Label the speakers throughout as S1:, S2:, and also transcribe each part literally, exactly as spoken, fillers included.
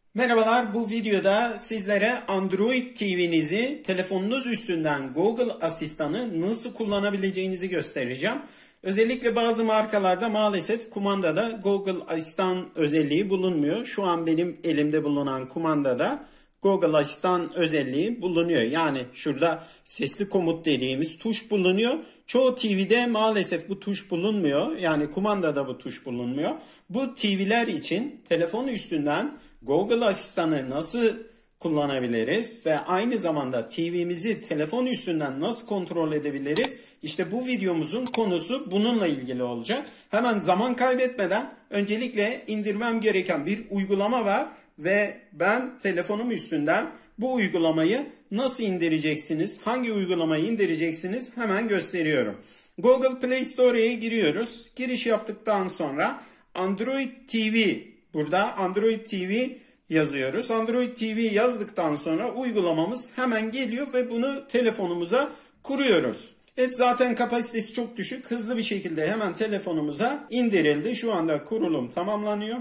S1: Merhabalar, bu videoda sizlere Android T V'nizi telefonunuz üstünden Google Asistan'ı nasıl kullanabileceğinizi göstereceğim. Özellikle bazı markalarda maalesef kumandada Google Asistan özelliği bulunmuyor. Şu an benim elimde bulunan kumandada Google Asistan özelliği bulunuyor. Yani şurada sesli komut dediğimiz tuş bulunuyor. Çoğu T V'de maalesef bu tuş bulunmuyor. Yani kumandada bu tuş bulunmuyor. Bu T V'ler için telefon üstünden Google Asistan'ı nasıl kullanabiliriz ve aynı zamanda T V'mizi telefon üstünden nasıl kontrol edebiliriz? İşte bu videomuzun konusu bununla ilgili olacak. Hemen zaman kaybetmeden öncelikle indirmem gereken bir uygulama var ve ben telefonum üstünden bu uygulamayı nasıl indireceksiniz, hangi uygulamayı indireceksiniz hemen gösteriyorum. Google Play Store'ya giriyoruz. Giriş yaptıktan sonra Android T V, burada Android T V yazıyoruz. Android T V yazdıktan sonra uygulamamız hemen geliyor ve bunu telefonumuza kuruyoruz. Evet, zaten kapasitesi çok düşük. Hızlı bir şekilde hemen telefonumuza indirildi. Şu anda kurulum tamamlanıyor.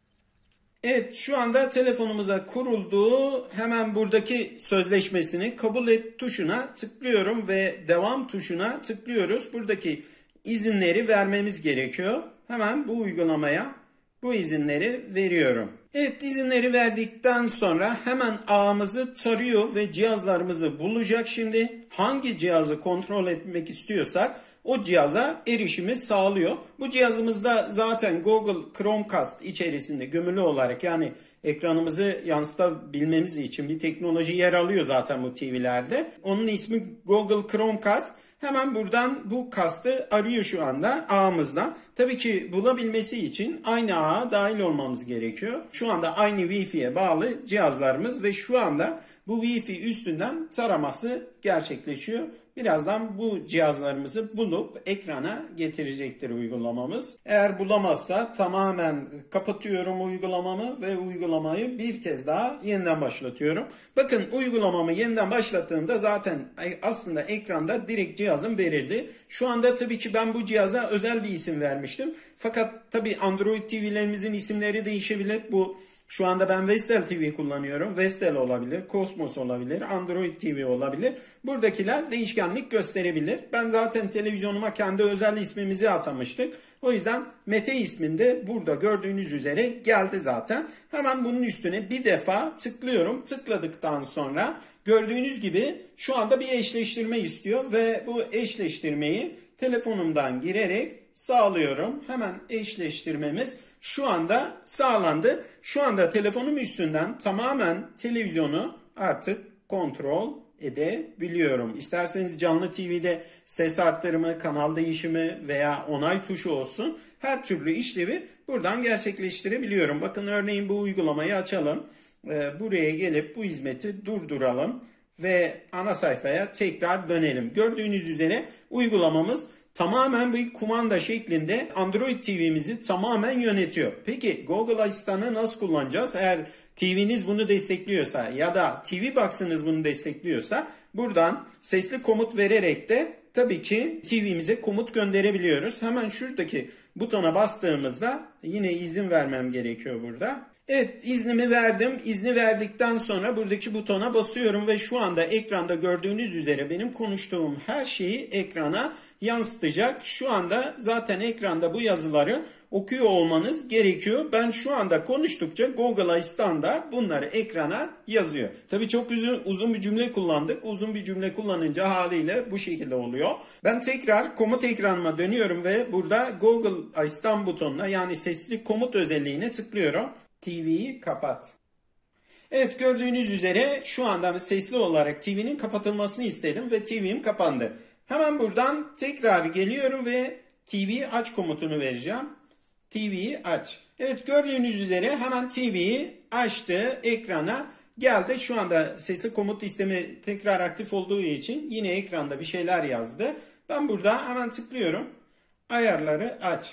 S1: Evet, şu anda telefonumuza kuruldu. Hemen buradaki sözleşmesini kabul et tuşuna tıklıyorum ve devam tuşuna tıklıyoruz. Buradaki izinleri vermemiz gerekiyor. Hemen bu uygulamaya bu izinleri veriyorum. Evet, izinleri verdikten sonra hemen ağımızı tarıyor ve cihazlarımızı bulacak. Şimdi hangi cihazı kontrol etmek istiyorsak o cihaza erişimi sağlıyor. Bu cihazımızda zaten Google Chromecast içerisinde gömülü olarak, yani ekranımızı yansıtabilmemiz için bir teknoloji yer alıyor zaten bu T V'lerde. Onun ismi Google Chromecast. Hemen buradan bu kastı arıyor şu anda ağımızdan. Tabii ki bulabilmesi için aynı ağa dahil olmamız gerekiyor. Şu anda aynı Wi-Fi'ye bağlı cihazlarımız ve şu anda bu Wi-Fi üstünden taraması gerçekleşiyor. Birazdan bu cihazlarımızı bulup ekrana getirecektir uygulamamız. Eğer bulamazsa tamamen kapatıyorum uygulamamı ve uygulamayı bir kez daha yeniden başlatıyorum. Bakın, uygulamamı yeniden başlattığımda zaten aslında ekranda direkt cihazım verildi. Şu anda tabii ki ben bu cihaza özel bir isim vermiştim. Fakat tabii Android T V'lerimizin isimleri değişebilir. Bu Şu anda ben Vestel T V kullanıyorum. Vestel olabilir, Cosmos olabilir, Android T V olabilir. Buradakiler değişkenlik gösterebilir. Ben zaten televizyonuma kendi özel ismimizi atamıştık. O yüzden Mete isminde burada gördüğünüz üzere geldi zaten. Hemen bunun üstüne bir defa tıklıyorum. Tıkladıktan sonra gördüğünüz gibi şu anda bir eşleştirme istiyor ve bu eşleştirmeyi telefonumdan girerek sağlıyorum. Hemen eşleştirmemiz şu anda sağlandı. Şu anda telefonum üstünden tamamen televizyonu artık kontrol edebiliyorum. İsterseniz canlı T V'de ses arttırımı, kanal değişimi veya onay tuşu olsun, her türlü işlevi buradan gerçekleştirebiliyorum. Bakın, örneğin bu uygulamayı açalım. Buraya gelip bu hizmeti durduralım ve ana sayfaya tekrar dönelim. Gördüğünüz üzere uygulamamız tamamen bir kumanda şeklinde Android T V'mizi tamamen yönetiyor. Peki Google Asistan'ı nasıl kullanacağız? Eğer T V'niz bunu destekliyorsa ya da T V Box'ınız bunu destekliyorsa buradan sesli komut vererek de tabii ki T V'mize komut gönderebiliyoruz. Hemen şuradaki butona bastığımızda yine izin vermem gerekiyor burada. Evet, iznimi verdim. İzni verdikten sonra buradaki butona basıyorum ve şu anda ekranda gördüğünüz üzere benim konuştuğum her şeyi ekrana yansıtacak. Şu anda zaten ekranda bu yazıları okuyor olmanız gerekiyor. Ben şu anda konuştukça Google Asistan da bunları ekrana yazıyor. Tabii çok uzun, uzun bir cümle kullandık. Uzun bir cümle kullanınca haliyle bu şekilde oluyor. Ben tekrar komut ekranıma dönüyorum ve burada Google Asistan butonuna, yani sesli komut özelliğine tıklıyorum. T V'yi kapat. Evet, gördüğünüz üzere şu anda sesli olarak T V'nin kapatılmasını istedim ve T V'm kapandı. Hemen buradan tekrar geliyorum ve T V aç komutunu vereceğim. T V'yi aç. Evet, gördüğünüz üzere hemen T V'yi açtı, ekrana geldi. Şu anda sesli komut listemi tekrar aktif olduğu için yine ekranda bir şeyler yazdı. Ben burada hemen tıklıyorum. Ayarları aç.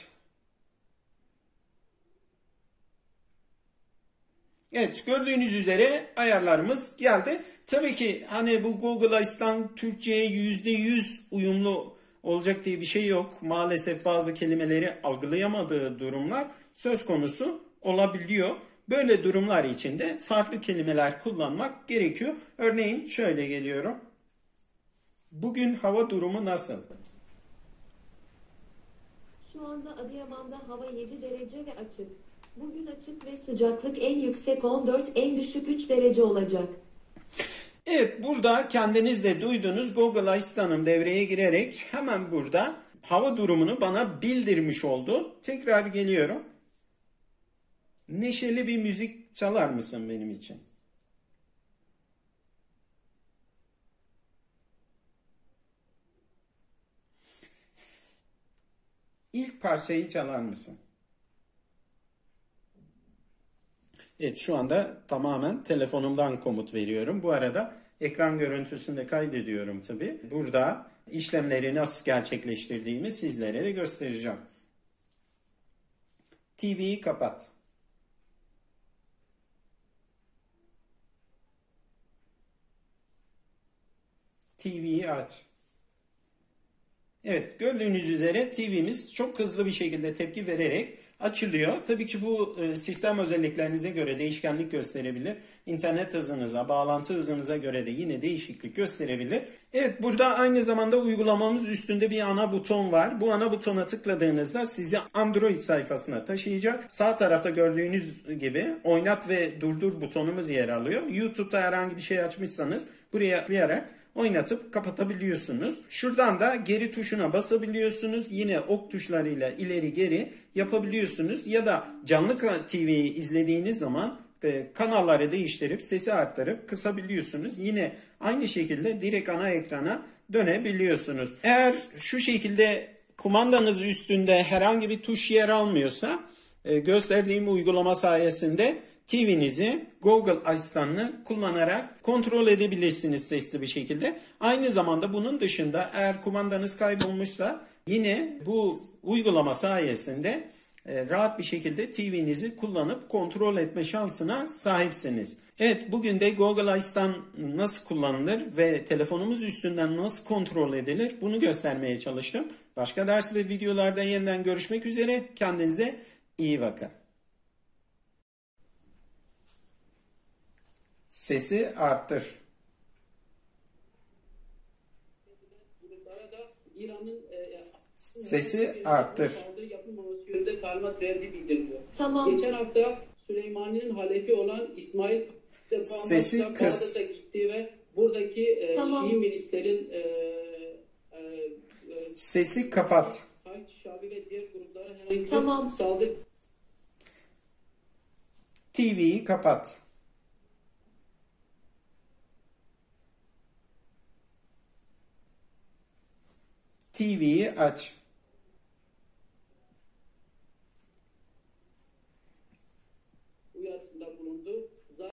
S1: Evet, gördüğünüz üzere ayarlarımız geldi. Tabii ki hani bu Google Asistan Türkçe'ye yüzde yüz uyumlu olacak diye bir şey yok. Maalesef bazı kelimeleri algılayamadığı durumlar söz konusu olabiliyor. Böyle durumlar için de farklı kelimeler kullanmak gerekiyor. Örneğin şöyle geliyorum. Bugün hava durumu nasıl?
S2: Şu anda Adıyaman'da hava yedi derece ve açık. Bugün açık ve sıcaklık en yüksek on dört, en düşük üç derece olacak.
S1: Evet, burada kendiniz de duydunuz. Google Asistan'ın devreye girerek hemen burada hava durumunu bana bildirmiş oldu. Tekrar geliyorum. Neşeli bir müzik çalar mısın benim için? İlk parçayı çalar mısın? Evet, şu anda tamamen telefonumdan komut veriyorum. Bu arada ekran görüntüsünü de kaydediyorum tabii. Burada işlemleri nasıl gerçekleştirdiğimi sizlere de göstereceğim. T V'yi kapat. T V'yi aç. Evet, gördüğünüz üzere T V'miz çok hızlı bir şekilde tepki vererek açılıyor. Tabii ki bu sistem özelliklerinize göre değişkenlik gösterebilir. İnternet hızınıza, bağlantı hızınıza göre de yine değişiklik gösterebilir. Evet, burada aynı zamanda uygulamamız üstünde bir ana buton var. Bu ana butona tıkladığınızda sizi Android sayfasına taşıyacak. Sağ tarafta gördüğünüz gibi oynat ve durdur butonumuz yer alıyor. YouTube'da herhangi bir şey açmışsanız buraya tıklayarak oynatıp kapatabiliyorsunuz. Şuradan da geri tuşuna basabiliyorsunuz. Yine ok tuşlarıyla ileri geri yapabiliyorsunuz. Ya da canlı T V'yi izlediğiniz zaman kanalları değiştirip sesi arttırıp kısabiliyorsunuz. Yine aynı şekilde direkt ana ekrana dönebiliyorsunuz. Eğer şu şekilde kumandanız üstünde herhangi bir tuş yer almıyorsa gösterdiğim uygulama sayesinde T V'nizi Google Asistan'ını kullanarak kontrol edebilirsiniz sesli bir şekilde. Aynı zamanda bunun dışında eğer kumandanız kaybolmuşsa yine bu uygulama sayesinde rahat bir şekilde T V'nizi kullanıp kontrol etme şansına sahipsiniz. Evet, bugün de Google Asistan nasıl kullanılır ve telefonumuz üstünden nasıl kontrol edilir bunu göstermeye çalıştım. Başka ders ve videolarda yeniden görüşmek üzere. Kendinize iyi bakın. Sesi arttır. Sesi arttır.
S3: Talimat verdiği bildiriliyor.
S2: Tamam.
S3: Geçen hafta Süleymani'nin halefi olan İsmail
S1: Sesi kız.
S3: Bağdat'a gitti ve buradaki e,
S2: Tamam.
S3: Şii milislerin e, e, e,
S1: Sesi kapat.
S3: Haç, Şabi ve diğer gruplara herhangi bir
S2: Tamam.
S3: saldırı
S1: T V'yi kapat. T V'yi aç.